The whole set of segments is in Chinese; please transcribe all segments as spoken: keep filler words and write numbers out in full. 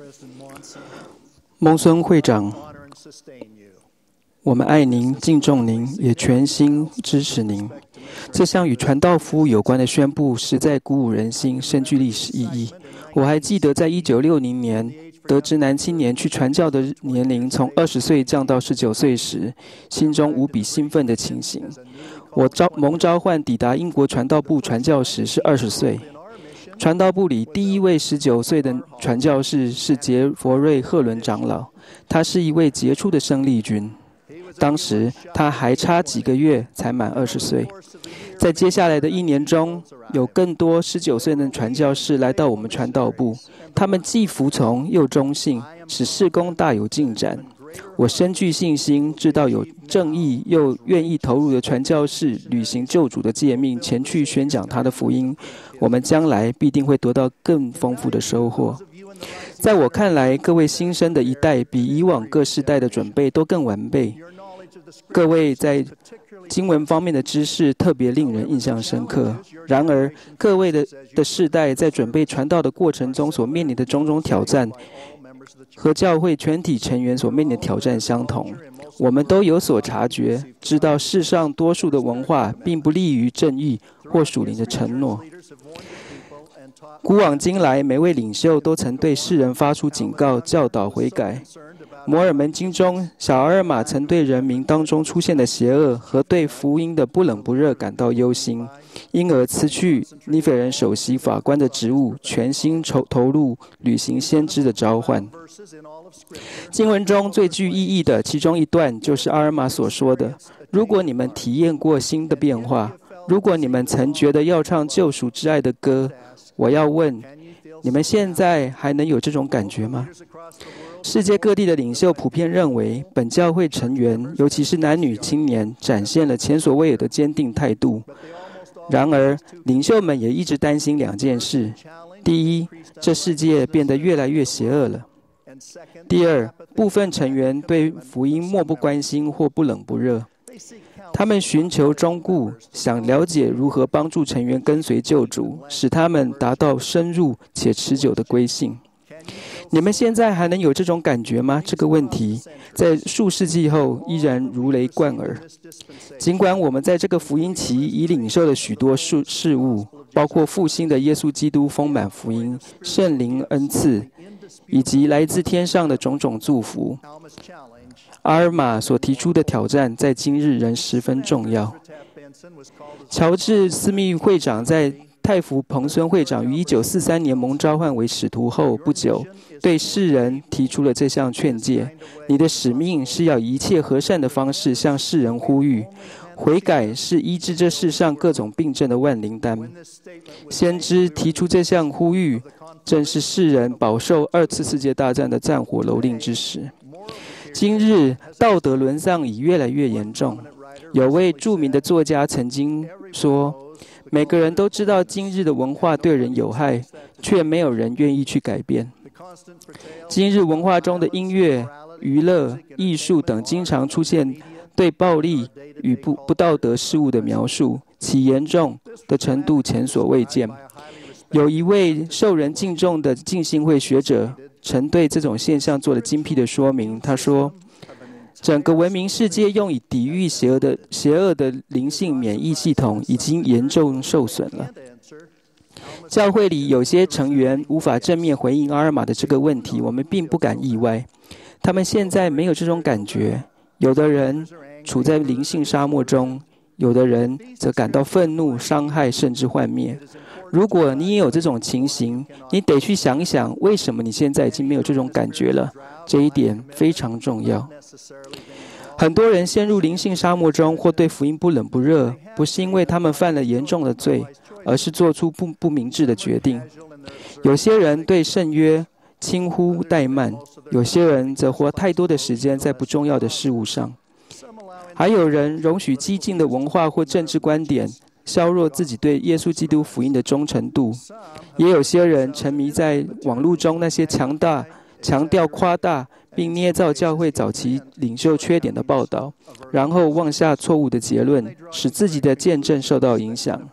蒙孙会长，我们爱您、敬重您，也全心支持您。这项与传道服务有关的宣布实在鼓舞人心，深具历史意义。我还记得在一九六零年，得知男青年去传教的年龄从二十岁降到十九岁时，心中无比兴奋的情形。我召蒙召唤抵达英国传道部传教时是二十岁。传道部里第一位十九岁的传教士是杰佛瑞·赫伦长老，他是一位杰出的生力军。当时他还差几个月才满二十岁。在接下来的一年中，有更多十九岁的传教士来到我们传道部，他们既服从又忠信，使事工大有进展。我深具信心，知道有正义又愿意投入的传教士履行救主的诫命，前去宣讲他的福音，我们将来必定会得到更丰富的收获。在我看来，各位新生的一代比以往各世代的准备都更完备。各位在经文方面的知识特别令人印象深刻。然而，各位的的世代在准备传道的过程中所面临的种种挑战，和教会全体成员所面临的挑战相同。我们都有所察觉，知道世上多数的文化并不利于正义或属灵的承诺。古往今来，每位领袖都曾对世人发出警告、教导悔改。摩尔门经中，小阿尔玛曾对人民当中出现的邪恶和对福音的不冷不热感到忧心，因而辞去尼斐人首席法官的职务，全心投入履行先知的召唤。经文中最具意义的其中一段，就是阿尔玛所说的：如果你们体验过新的变化，如果你们曾觉得要唱救赎之爱的歌，我要问，你们现在还能有这种感觉吗？世界各地的领袖普遍认为，本教会成员，尤其是男女青年，展现了前所未有的坚定态度。然而，领袖们也一直担心两件事：第一，这世界变得越来越邪恶了；第二，部分成员对福音漠不关心或不冷不热。他们寻求忠固，想了解如何帮助成员跟随救主，使他们达到深入且持久的归信。你们现在还能有这种感觉吗？这个问题在数世纪后依然如雷贯耳。尽管我们在这个福音期已领受了许多事物，包括复兴的耶稣基督丰满福音、圣灵恩赐，以及来自天上的种种祝福，阿尔玛所提出的挑战在今日仍十分重要。乔治·斯密会长在太福彭孙会长于一九四三年蒙召唤为使徒后不久，对世人提出了这项劝诫：你的使命是要以一切和善的方式向世人呼吁，悔改是医治这世上各种病症的万灵丹。先知提出这项呼吁，正是世人饱受二次世界大战的战火蹂躏之时。今日道德沦丧已越来越严重。有位著名的作家曾经说，每个人都知道今日的文化对人有害，却没有人愿意去改变。今日文化中的音乐、娱乐、艺术等经常出现对暴力与 不, 不道德事物的描述，其严重的程度前所未见。有一位受人敬重的浸信会学者曾对这种现象做了精辟的说明。他说，整个文明世界用以抵御邪恶的邪恶的灵性免疫系统已经严重受损了。教会里有些成员无法正面回应阿尔玛的这个问题，我们并不感意外。他们现在没有这种感觉，有的人处在灵性沙漠中，有的人则感到愤怒、伤害，甚至幻灭。如果你也有这种情形，你得去想一想，为什么你现在已经没有这种感觉了。这一点非常重要。很多人陷入灵性沙漠中，或对福音不冷不热，不是因为他们犯了严重的罪，而是做出不不明智的决定。有些人对圣约轻忽怠慢，有些人则花太多的时间在不重要的事物上。还有人容许激进的文化或政治观点削弱自己对耶稣基督福音的忠诚度。也有些人沉迷在网络中那些强大、强调夸大并捏造教会早期领袖缺点的报道，然后妄下错误的结论，使自己的见证受到影响。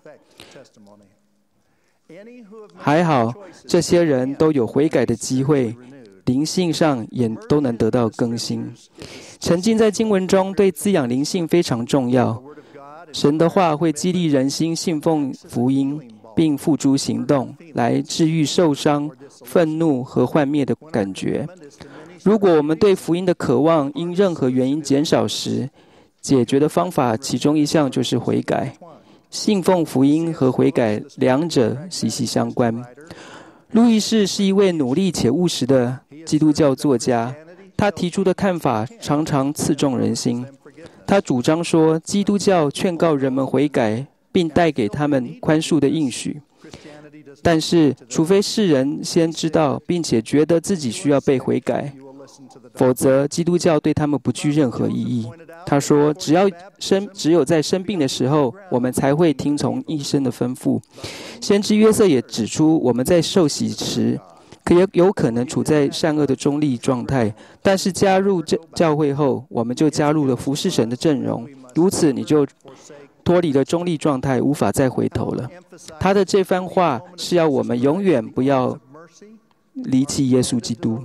还好，这些人都有悔改的机会， 灵性上也都能得到更新。沉浸在经文中对滋养灵性非常重要。神的话会激励人心信奉福音，并付诸行动，来治愈受伤、愤怒和幻灭的感觉。如果我们对福音的渴望因任何原因减少时，解决的方法其中一项就是悔改。信奉福音和悔改两者息息相关。路易士是一位努力且务实的基督教作家，他提出的看法常常刺中人心。他主张说，基督教劝告人们悔改，并带给他们宽恕的应许。但是，除非世人先知道并且觉得自己需要被悔改，否则基督教对他们不具任何意义。他说，只要生只有在生病的时候，我们才会听从医生的吩咐。先知约瑟也指出，我们在受洗时可也有可能处在善恶的中立状态，但是加入教会后，我们就加入了服侍神的阵容，如此你就脱离了中立状态，无法再回头了。他的这番话是要我们永远不要离弃耶稣基督。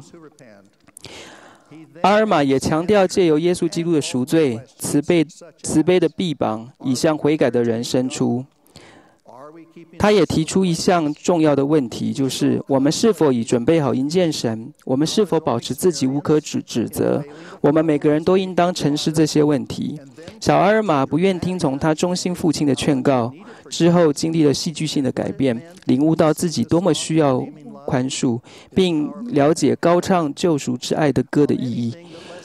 阿尔玛也强调，借由耶稣基督的赎罪，慈悲慈悲的臂膀已向悔改的人伸出。他也提出一项重要的问题，就是我们是否已准备好迎见神？我们是否保持自己无可指指责？我们每个人都应当沉思这些问题。小阿尔玛不愿听从他忠心父亲的劝告，之后经历了戏剧性的改变，领悟到自己多么需要宽恕，并了解高唱救赎之爱的歌的意义。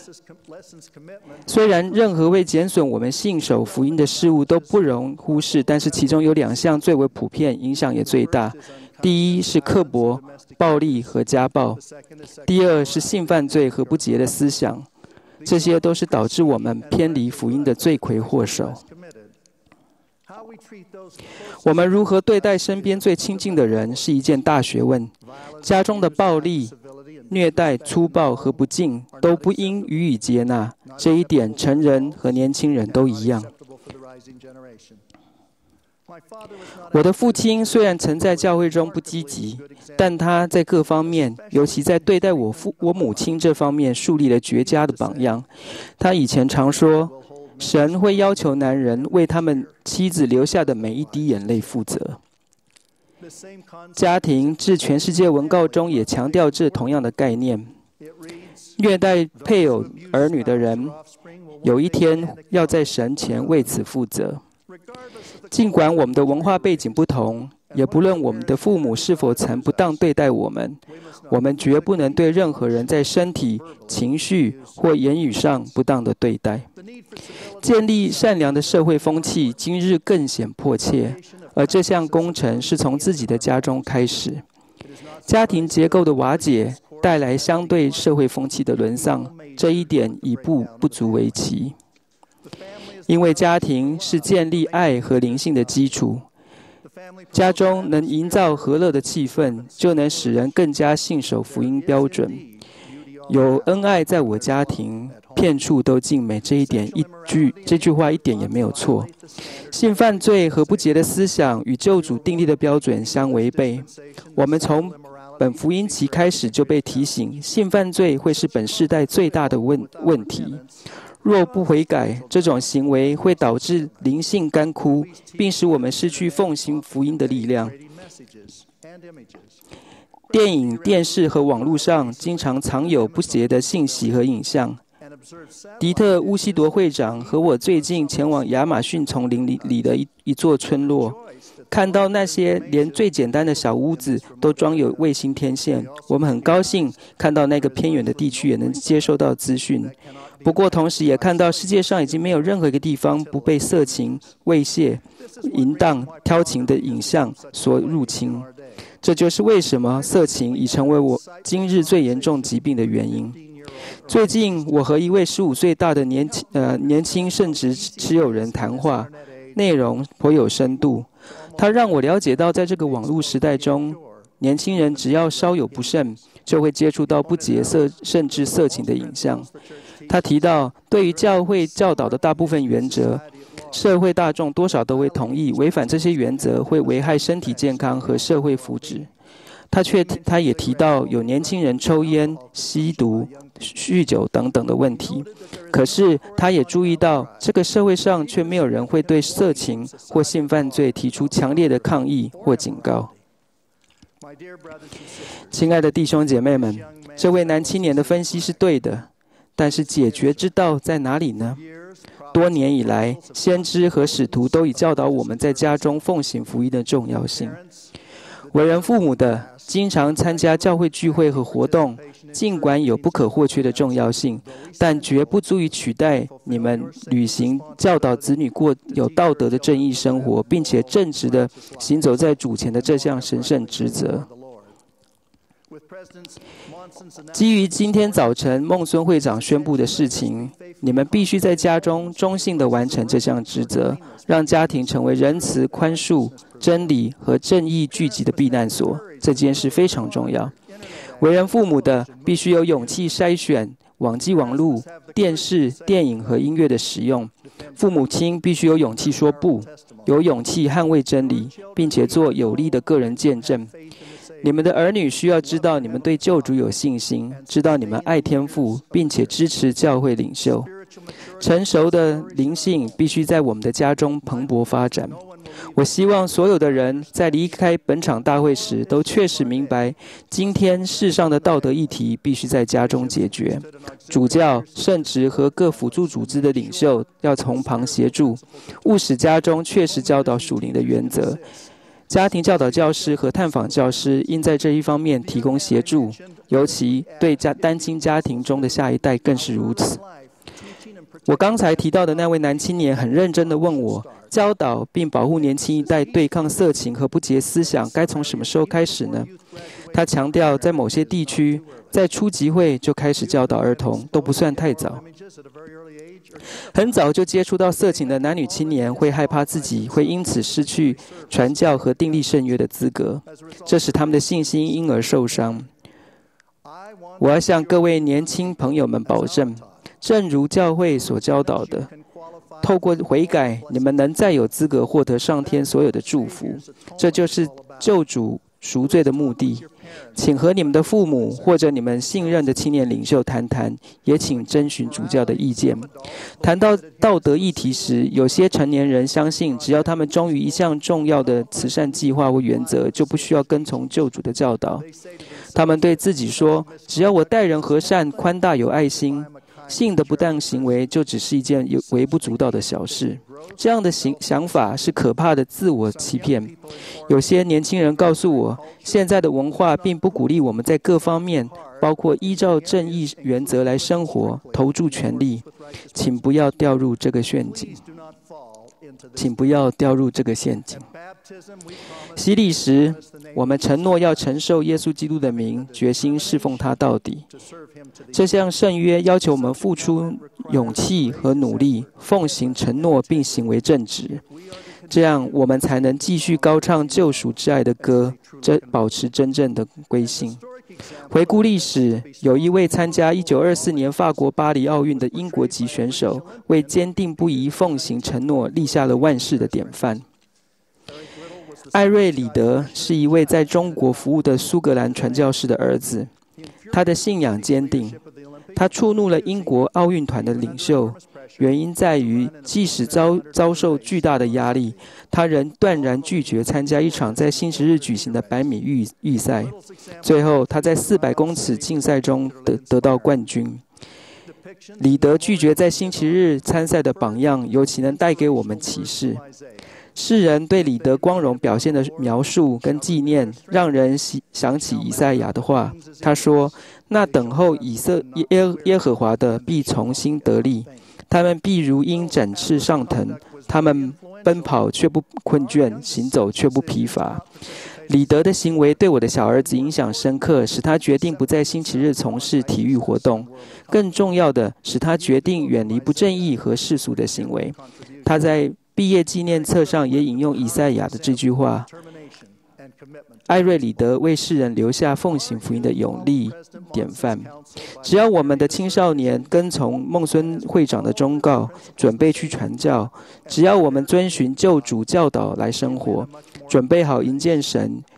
虽然任何为减损我们信守福音的事物都不容忽视，但是其中有两项最为普遍，影响也最大。第一是刻薄、暴力和家暴；第二是性犯罪和不洁的思想。这些都是导致我们偏离福音的罪魁祸首。我们如何对待身边最亲近的人是一件大学问。家中的暴力、虐待、粗暴和不敬都不应予以接纳，这一点成人和年轻人都一样。我的父亲虽然曾在教会中不积极，但他在各方面，尤其在对待我父我母亲这方面树立了绝佳的榜样。他以前常说，神会要求男人为他们妻子流下的每一滴眼泪负责。家庭至全世界文告中也强调这同样的概念。虐待配偶儿女的人，有一天要在神前为此负责。尽管我们的文化背景不同，也不论我们的父母是否曾不当对待我们，我们绝不能对任何人在身体、情绪或言语上不当的对待。建立善良的社会风气，今日更显迫切，而这项工程是从自己的家中开始。家庭结构的瓦解带来相对社会风气的沦丧，这一点已不不足为奇。因为家庭是建立爱和灵性的基础，家中能营造和乐的气氛，就能使人更加信守福音标准。有恩爱在我家庭，遍处都尽美，这一点一句这句话一点也没有错。性犯罪和不洁的思想与救主订立的标准相违背。我们从本福音期开始就被提醒，性犯罪会是本世代最大的问问题。若不悔改，这种行为会导致灵性干枯，并使我们失去奉行福音的力量。电影、电视和网络上经常藏有不洁的信息和影像。迪特·乌西铎会长和我最近前往亚马逊丛林里里的一一座村落，看到那些连最简单的小屋子都装有卫星天线，我们很高兴看到那个偏远的地区也能接收到资讯。不过，同时也看到世界上已经没有任何一个地方不被色情、猥亵、淫荡、挑情的影像所入侵。这就是为什么色情已成为我今日最严重疾病的原因。最近，我和一位十五岁大的年轻呃年轻圣职持有人谈话，内容颇有深度。他让我了解到，在这个网络时代中，年轻人只要稍有不慎，就会接触到不洁色甚至色情的影像。他提到，对于教会教导的大部分原则，社会大众多少都会同意，违反这些原则会危害身体健康和社会福祉。 他却他也提到有年轻人抽烟、吸毒、酗酒等等的问题。可是他也注意到，这个社会上却没有人会对色情或性犯罪提出强烈的抗议或警告。亲爱的弟兄姐妹们，这位男青年的分析是对的，但是解决之道在哪里呢？多年以来，先知和使徒都已教导我们在家中奉行福音的重要性。为人父母的，经常参加教会聚会和活动，尽管有不可或缺的重要性，但绝不足以取代你们履行教导子女过有道德的正义生活，并且正直地行走在主前的这项神圣职责。基于今天早晨孟孙会长宣布的事情，你们必须在家中忠信地完成这项职责，让家庭成为仁慈、宽恕、真理和正义聚集的避难所。这件事非常重要。为人父母的必须有勇气筛选网际网络、电视、电影和音乐的使用。父母亲必须有勇气说不，有勇气捍卫真理，并且做有力的个人见证。你们的儿女需要知道你们对救主有信心，知道你们爱天父，并且支持教会领袖。成熟的灵性必须在我们的家中蓬勃发展。我希望所有的人在离开本场大会时，都确实明白，今天世上的道德议题必须在家中解决。主教、圣职和各辅助组织的领袖要从旁协助，务使家中确实教导属灵的原则。家庭教导教师和探访教师应在这一方面提供协助，尤其对家单亲家庭中的下一代更是如此。我刚才提到的那位男青年很认真地问我，教导并保护年轻一代对抗色情和不洁思想该从什么时候开始呢？他强调，在某些地区，在初级会就开始教导儿童都不算太早。很早就接触到色情的男女青年会害怕自己会因此失去传教和订立圣约的资格，这使他们的信心因而受伤。我要向各位年轻朋友们保证，正如教会所教导的，透过悔改，你们能再有资格获得上天所有的祝福。这就是救主赎罪的目的。请和你们的父母或者你们信任的青年领袖谈谈，也请征询主教的意见。谈到道德议题时，有些成年人相信，只要他们忠于一项重要的慈善计划或原则，就不需要跟从救主的教导。他们对自己说，只要我待人和善、宽大有爱心，性的不当行为就只是一件微不足道的小事。这样的想法是可怕的自我欺骗。有些年轻人告诉我，现在的文化并不鼓励我们在各方面，包括依照正义原则来生活，投注全力。请不要掉入这个陷阱。请不要掉入这个陷阱。洗礼时，我们承诺要承受耶稣基督的名，决心侍奉他到底。这项圣约要求我们付出勇气和努力，奉行承诺并行为正直，这样我们才能继续高唱救赎之爱的歌，保持真正的归信。回顾历史，有一位参加一九二四年法国巴黎奥运的英国籍选手，为坚定不移奉行承诺立下了万世的典范。艾瑞·里德是一位在中国服务的苏格兰传教士的儿子，他的信仰坚定，他触怒了英国奥运团的领袖，原因在于即使遭遭受巨大的压力，他仍断然拒绝参加一场在星期日举行的百米预预赛。最后，他在四百公尺竞赛中得得到冠军。里德拒绝在星期日参赛的榜样，尤其能带给我们启示。世人对里德光荣表现的描述跟纪念，让人想起以赛亚的话。他说：“那等候以色耶耶和华的必重新得力，他们必如鹰展翅上腾，他们奔跑却不困倦，行走却不疲乏。”里德的行为对我的小儿子影响深刻，使他决定不在星期日从事体育活动。更重要的，使他决定远离不正义和世俗的行为。他在毕业纪念册上也引用以赛亚的这句话：艾瑞里德为世人留下奉行福音的勇力典范。只要我们的青少年跟从孟孙会长的忠告，准备去传教；只要我们遵循救主教导来生活，准备好迎见神，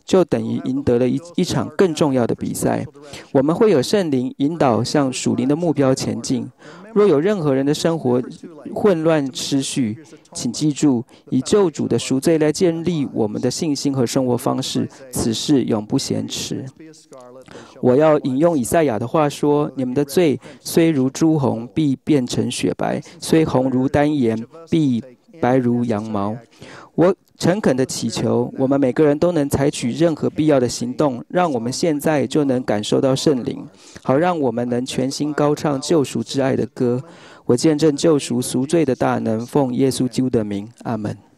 就等于赢得了一一场更重要的比赛。我们会有圣灵引导向属灵的目标前进。若有任何人的生活混乱失序，请记住，以救主的赎罪来建立我们的信心和生活方式，此事永不嫌迟。我要引用以赛亚的话说：你们的罪虽如朱红，必变成雪白；虽红如丹颜，必白如羊毛。我诚恳地祈求，我们每个人都能采取任何必要的行动，让我们现在就能感受到圣灵，好让我们能全心高唱救赎之爱的歌。我见证救赎赎罪的大能，奉耶稣基督的名，阿们。